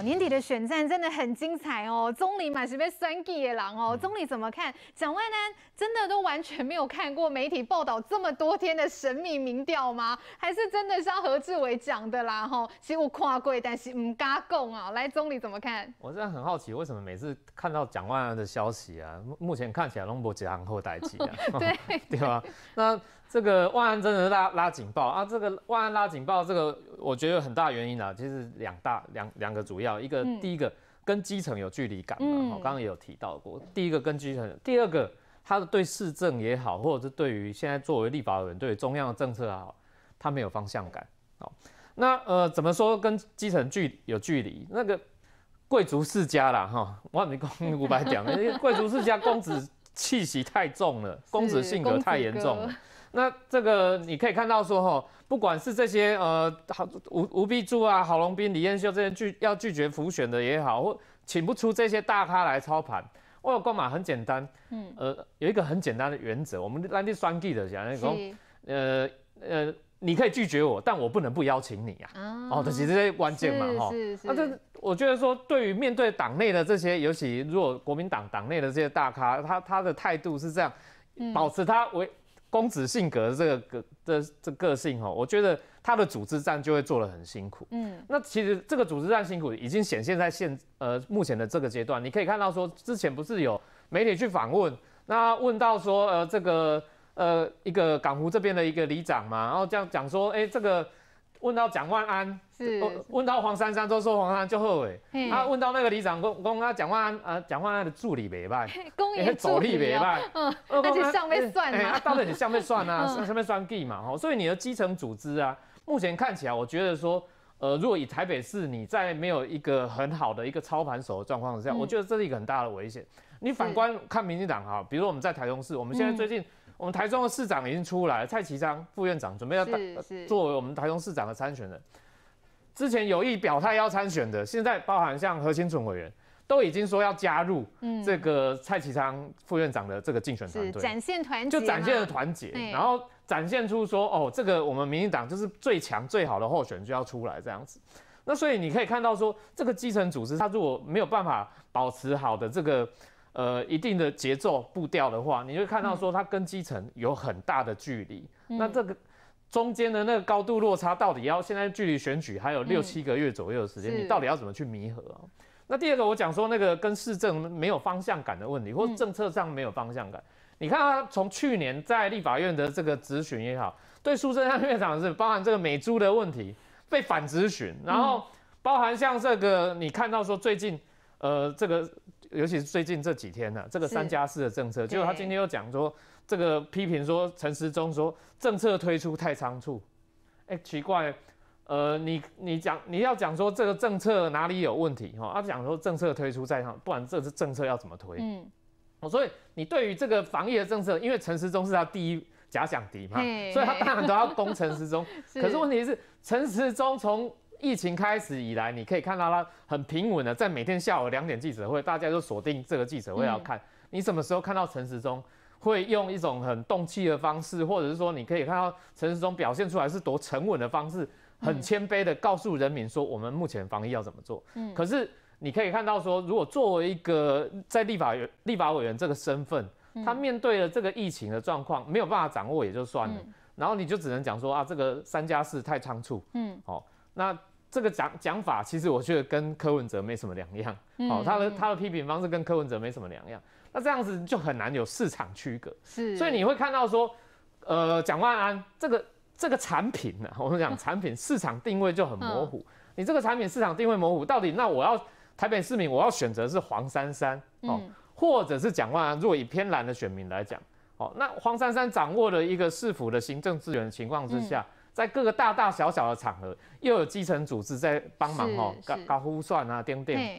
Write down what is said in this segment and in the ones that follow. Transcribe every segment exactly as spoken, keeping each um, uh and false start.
年底的选战真的很精彩哦，总理嘛是被酸计的人哦。总理怎么看？蒋万安真的都完全没有看过媒体报道这么多天的神秘民调吗？还是真的像何志伟讲的啦？吼，其实我看过，但是唔敢讲啊。来，总理怎么看？ 我真的很好奇，为什么每次看到蒋万安的消息啊，目前看起来都没几行后代机啊， 对对吧？那这个万安真的拉拉警报啊！这个万安拉警报，这个我觉得有很大原因啊，其实两大两两个主要，一个、嗯、第一个跟基层有距离感嘛，嗯、刚刚也有提到过，第一个跟基层，第二个他的对市政也好，或者是对于现在作为立法委员对于中央的政策也好，他没有方向感。好，那呃怎么说跟基层距有距离？那个贵族世家啦，哈，我没公五百讲，因为贵族世家公子气息太重了，公子性格太严重了。那这个你可以看到说，哈，不管是这些呃吴吴碧珠啊、郝龙斌、李彦秀这些拒要拒绝辅选的也好，或请不出这些大咖来操盘，我有干嘛？很简单，嗯，呃，有一个很简单的原则，我们来去算计的讲，那种呃呃，你可以拒绝我，但我不能不邀请你啊。哦，这其实这些关键嘛，哈。那这我觉得说，对于面对党内的这些，尤其如果国民党党内的这些大咖，他他的态度是这样，保持他为公子性格的这个个的这个性哈，我觉得他的组织战就会做得很辛苦。嗯，那其实这个组织战辛苦已经显现在现呃目前的这个阶段，你可以看到说，之前不是有媒体去访问，那问到说呃这个呃一个港湖这边的一个里长嘛，然后这样讲说，哎、欸、这个问到蒋万安。是问到黄珊珊，都说黄珊珊就后悔。他问到那个里长，公公他蒋万安，呃，蒋万安的助理袂歹， 公营助理袂歹，嗯，而且上面算嘛， 他到底你上面算啊，上面算计嘛，吼，所以你的基层组织啊，目前看起来，我觉得说，呃，如果以台北市你在没有一个很好的一个操盘手的状况之下，我觉得这是一个很大的危险。你反观看民进党哈，比如说我们在台中市，我们现在最近。我们台中的市长已经出来了，蔡其昌副院长准备要作为我们台中市长的参选人。之前有意表态要参选的，现在包含像何清纯委员，都已经说要加入这个蔡其昌副院长的这个竞选团队， 展现团结， 就展现了团结，然后展现出说哦，这个我们民进党就是最强最好的候选就要出来这样子。那所以你可以看到说，这个基层组织他如果没有办法保持好的这个。呃，一定的节奏步调的话，你会看到说它跟基层有很大的距离。嗯、那这个中间的那个高度落差，到底要现在距离选举还有六七个月左右的时间，嗯、你到底要怎么去弥合啊？那第二个，我讲说那个跟市政没有方向感的问题，或政策上没有方向感。嗯、你看他从去年在立法院的这个质询也好，对苏贞昌院长是包含这个美猪的问题被反质询，然后包含像这个你看到说最近呃这个。尤其是最近这几天呢、啊，这个三加四的政策，结果他今天又讲说，这个批评说陈时中说政策推出太仓促，哎、欸，奇怪，呃，你你讲你要讲说这个政策哪里有问题哈？他讲说政策推出在上，不然这是政策要怎么推？嗯，所以你对于这个防疫的政策，因为陈时中是他第一假想敌嘛，所以他当然都要攻陈时中。可是问题是陈时中从疫情开始以来，你可以看到他很平稳的，在每天下午两点记者会，大家都锁定这个记者会要看。嗯、你什么时候看到陈时中会用一种很动气的方式，或者是说你可以看到陈时中表现出来是多沉稳的方式，很谦卑的告诉人民说我们目前防疫要怎么做。嗯、可是你可以看到说，如果作为一个在立法员、立法委员这个身份，他面对了这个疫情的状况没有办法掌握也就算了，嗯、然后你就只能讲说啊，这个三加四太仓促。嗯，好、哦。那这个讲讲法，其实我觉得跟柯文哲没什么两样。好、嗯，他的他的批评方式跟柯文哲没什么两样。那这样子就很难有市场区隔。是，所以你会看到说，呃，蒋万安这个这个产品呢、啊，我们讲产品市场定位就很模糊。嗯、你这个产品市场定位模糊，到底那我要台北市民我要选择是黄珊珊哦，嗯、或者是蒋万安？如果以偏蓝的选民来讲，哦，那黄珊珊掌握了一个市府的行政资源的情况之下。嗯在各个大大小小的场合，又有基层组织在帮忙哦，搞搞估算啊、点点。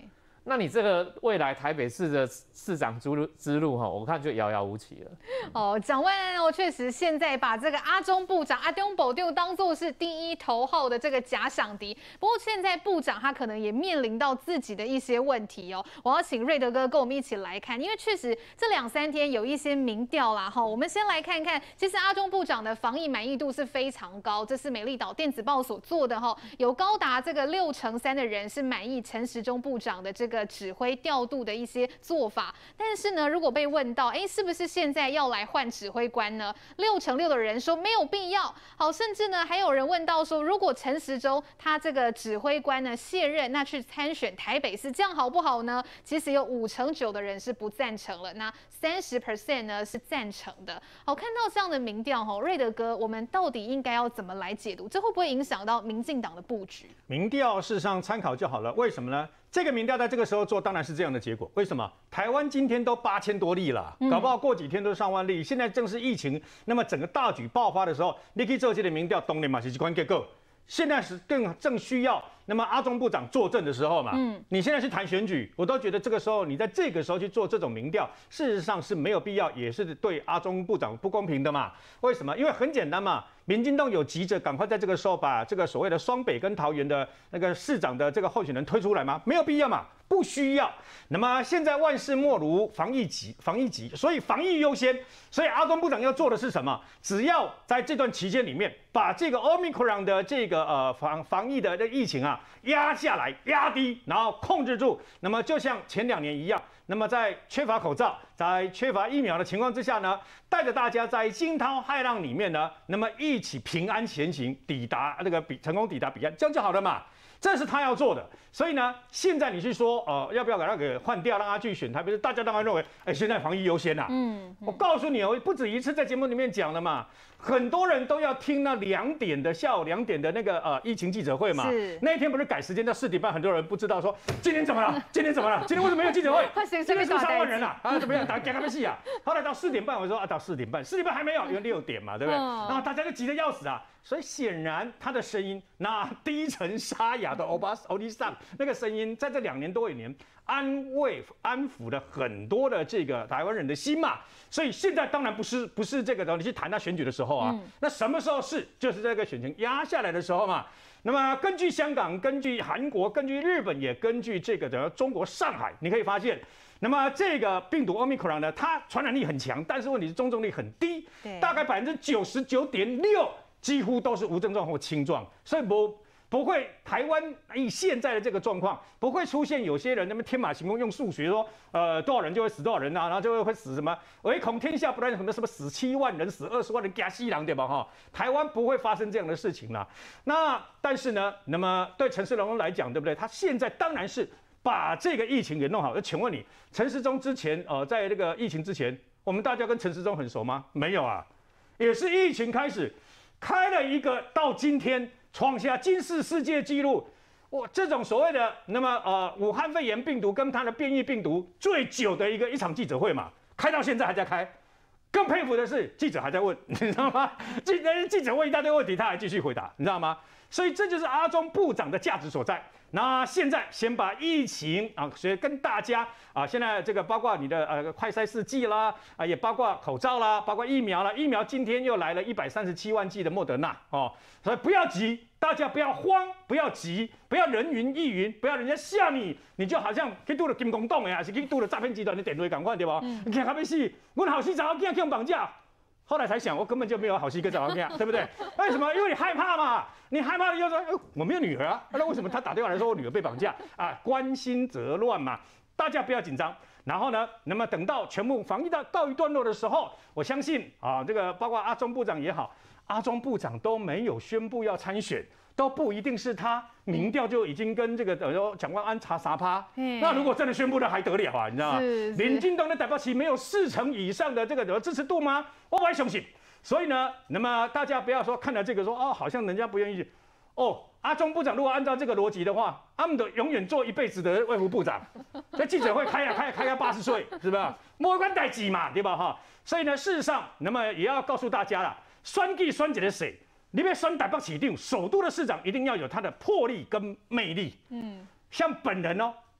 那你这个未来台北市的市长之路之路哈，我看就遥遥无期了。 哦，蒋万安哦，确实现在把这个阿中部长阿中保定当作是第一头号的这个假想敌。不过现在部长他可能也面临到自己的一些问题哦。我要请瑞德哥跟我们一起来看，因为确实这两三天有一些民调啦哈。我们先来看看，其实阿中部长的防疫满意度是非常高，这是美丽岛电子报所做的哈，有高达这个六成三的人是满意陈时中部长的这个指挥调度的一些做法。但是呢，如果被问到，哎，是不是现在要来换指挥官呢？六成六的人说没有必要。好，甚至呢还有人问到说，如果陈时中他这个指挥官呢卸任，那去参选台北市，这样好不好呢？其实有五成九的人是不赞成了，那三十 percent 呢是赞成的。好，看到这样的民调，哈，瑞德哥，我们到底应该要怎么来解读？这会不会影响到民进党的布局？ 民调事实上参考就好了，为什么呢？这个民调在这个时候做，当然是这样的结果。为什么？台湾今天都八千多例了，搞不好过几天都上万例。现在正是疫情，那么整个大举爆发的时候，你可以做这个民调，当然嘛是一关结构。现在是更正需要，那么阿中部长坐镇的时候嘛，嗯，你现在去谈选举，我都觉得这个时候你在这个时候去做这种民调，事实上是没有必要，也是对阿中部长不公平的嘛。为什么？因为很简单嘛。民进党有急着赶快在这个时候把这个所谓的双北跟桃园的那个市长的这个候选人推出来吗？没有必要嘛，不需要。那么现在万事莫如防疫急，防疫急，所以防疫优先。所以阿中部长要做的是什么？只要在这段期间里面，把这个 Omicron 的这个呃防防疫的疫情啊压下来、压低，然后控制住。那么就像前两年一样。那么在缺乏口罩、在缺乏疫苗的情况之下呢，带着大家在惊涛骇浪里面呢，那么一起平安前行，抵达那个比成功抵达彼岸，这样就好了嘛。这是他要做的。所以呢，现在你去说，呃，要不要给他给换掉，让他去选台北市？大家当然认为，哎，现在防疫优先呐、啊。嗯，我告诉你，我不止一次在节目里面讲了嘛。很多人都要听那两点的下午两点的那个呃疫情记者会嘛。是。那一天不是改时间到四点半，很多人不知道说今天怎么了？今天怎么了？今天为什么没有记者会？今天是三万人啊！啊，怎么样？打讲他们戏啊！后来到四点半，我说啊，到四点半，四点半还没有，因为六点嘛，对不对？然后大家就急得要死啊。所以显然他的声音，那低沉沙哑的欧巴欧弟桑那个声音，在这两年多一年安慰安抚了很多的这个台湾人的心嘛。所以现在当然不是不是这个，你去谈他选举的时候啊，嗯、那什么时候是？就是这个选情压下来的时候嘛。那么根据香港、根据韩国、根据日本，也根据这个的中国上海，你可以发现。那么这个病毒 Omicron 呢，它传染力很强，但是问题是重症率很低，大概百分之九十九点六。几乎都是无症状或轻状，所以不不会台湾以现在的这个状况，不会出现有些人那么天马行空用数学说，呃多少人就会死多少人啊，然后就会会死什么，唯恐天下不乱什么什么死七万人死二十万人加西郎对吧哈？台湾不会发生这样的事情啦。那但是呢，那么对陈时中来讲，对不对？他现在当然是把这个疫情给弄好。那请问你，陈时中之前呃在这个疫情之前，我们大家跟陈时中很熟吗？没有啊，也是疫情开始。开了一个到今天创下金氏世界纪录，哇！这种所谓的那么呃武汉肺炎病毒跟它的变异病毒最久的一个一场记者会嘛，开到现在还在开。更佩服的是记者还在问，你知道吗？记记者问一大堆问题，他还继续回答，你知道吗？所以这就是阿中部长的价值所在。那现在先把疫情啊，所以跟大家啊，现在这个包括你的呃快筛试剂啦，啊也包括口罩啦，包括疫苗啦，疫苗今天又来了一百三十七万剂的莫德纳哦，所以不要急，大家不要慌，不要急，不要人云亦云，不要人家吓你，你就好像去拄了金公党的，还是去拄了诈骗集团的电话，赶快对吧？你看他们是，我好心找囝囝绑架。后来才想，我根本就没有好心跟找到这对不对？为什么？因为你害怕嘛，你害怕又说，哎，我没有女儿啊，那为什么他打电话来说我女儿被绑架啊？关心则乱嘛，大家不要紧张。然后呢，那么等到全部防疫到告一段落的时候，我相信啊，这个包括阿中部长也好，阿中部长都没有宣布要参选。都不一定是他，民调就已经跟这个呃蒋万安差三趴。那如果真的宣布了还得了啊？你知道吗？民进党的台北市没有四成以上的这个支持度吗？我不会相信。所以呢，那么大家不要说看了这个说哦，好像人家不愿意。哦，阿中部长如果按照这个逻辑的话，他们的永远做一辈子的卫福部长。这记者会开呀开开到八十岁，是吧？没关代志嘛，对吧？哈。所以呢，事实上，那么也要告诉大家啦，选举选一个谁？你要选台北市长，首都的市长一定要有他的魄力跟魅力。嗯，像本人哦，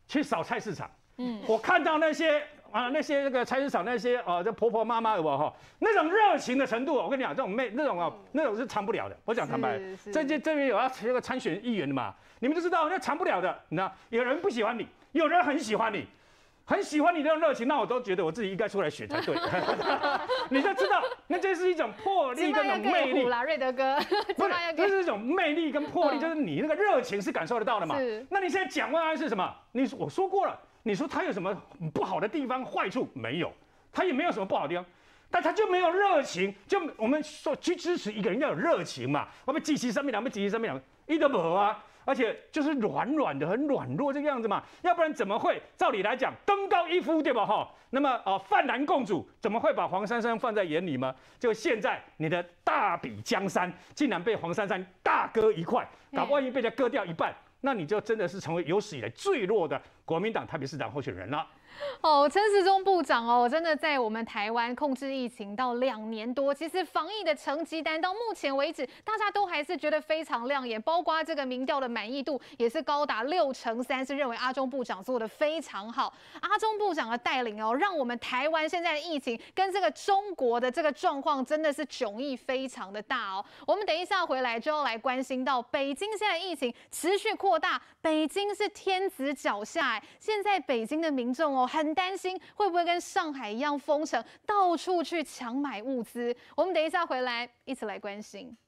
去扫菜市场，嗯，我看到那些啊那些那个菜市场那些哦，这婆婆妈妈有没有哈那种热情的程度，我跟你讲，这种妹那种哦那种是藏不了的。我讲坦白，这这这边有要这个参选议员的嘛，你们就知道那藏不了的，你知道，有人不喜欢你，有人很喜欢你。很喜欢你这种热情，那我都觉得我自己应该出来选才对。你就知道，那这是一种魄力跟那种魅力啦，瑞德哥， 不是，这是一种魅力跟魄力，就是你那个热情是感受得到的嘛。那你现在蒋万安是什么？你我说过了，你说他有什么不好的地方、坏处没有？他也没有什么不好的地方，但他就没有热情。就我们说去支持一个人要有热情嘛，我们积极上面两，我们积极上面两，一都没有啊。而且就是软软的，很软弱这个样子嘛，要不然怎么会？照理来讲，登高一呼，对吧？哈，那么哦，泛蓝共主怎么会把黄珊珊放在眼里吗？就现在你的大笔江山竟然被黄珊珊大割一块，搞不好万一被他割掉一半，那你就真的是成为有史以来最弱的国民党台北市长候选人了。 哦，陈时中部长哦，真的在我们台湾控制疫情到两年多，其实防疫的成绩单到目前为止，大家都还是觉得非常亮眼，包括这个民调的满意度也是高达六成三，是认为阿中部长做的非常好。阿中部长的带领哦，让我们台湾现在的疫情跟这个中国的这个状况真的是迥异非常的大哦。我们等一下回来就要来关心到北京现在疫情持续扩大，北京是天子脚下，现在北京的民众哦。很担心会不会跟上海一样封城，到处去抢买物资。我们等一下回来一起来关心。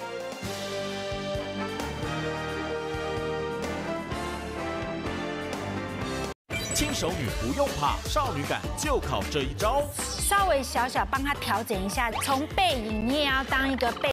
轻熟女不用怕，少女感就靠这一招。 稍微小小帮她调整一下，从背影你也要当一个背。